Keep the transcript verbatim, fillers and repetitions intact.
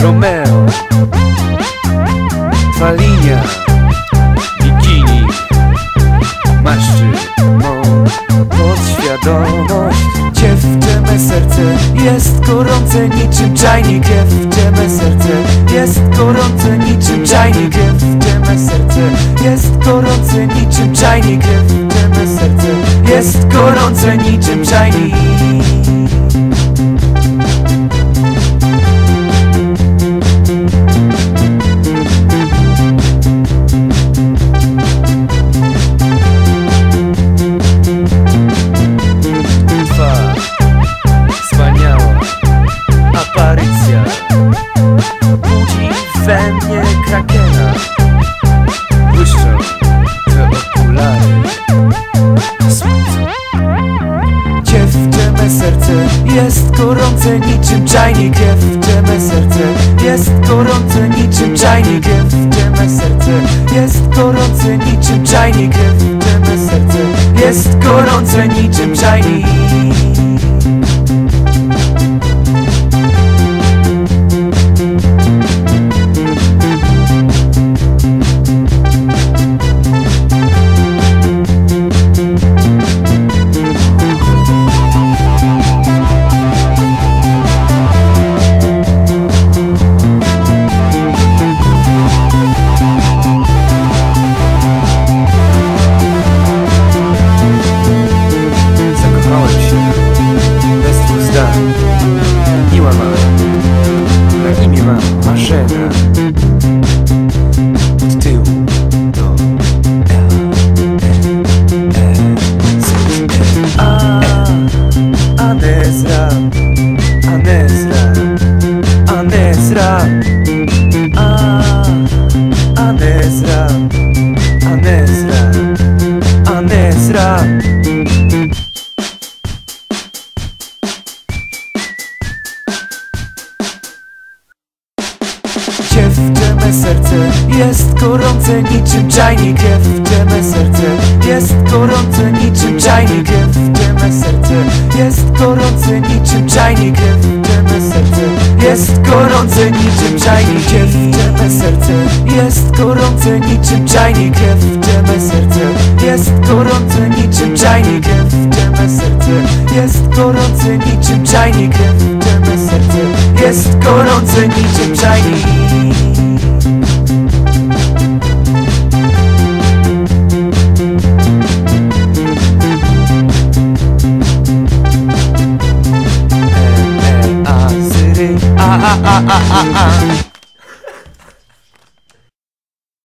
Romeo, twa linia, bikini maszczy mą podświadomość. Dziewczę, me serce jest gorące niczym czajnik. Dziewczę, me serce jest gorące niczym czajnik. Dziewczę, me serce jest gorące niczym czajnik. Dziewczę, me serce jest gorące niczym czajnik. We mnie krakena, błyszczą te okulary słońca. Dziewczę, me serce jest gorące niczym czajnik. Dziewczę, me serce jest gorące niczym czajnik. Dziewczę, me serce jest gorące niczym czajnik. Dziewczę, me serce jest gorące niczym czajnik. Miła mała, na imię mam Marzena. Od tyłu do L, E, E, Z, E, A, Anezra, Anezra, Anezra, A, Anezra, Anezra, Anezra. Dziewczę, me serce jest gorące niczym czajnik. Dziewczę, me serce jest gorące niczym czajnik. Dziewczę, me serce jest gorące niczym czajnik. Dziewczę, me serce jest gorące niczym czajnik. Dziewczę, me serce jest gorące niczym czajnik. Dziewczę, me serce jest gorące niczym czajnik. Dziewczę, me serce jest gorące niczym czajnik. Dziewczę, me serce jest gorące niczym czajnik. A, a, a, a, a, a.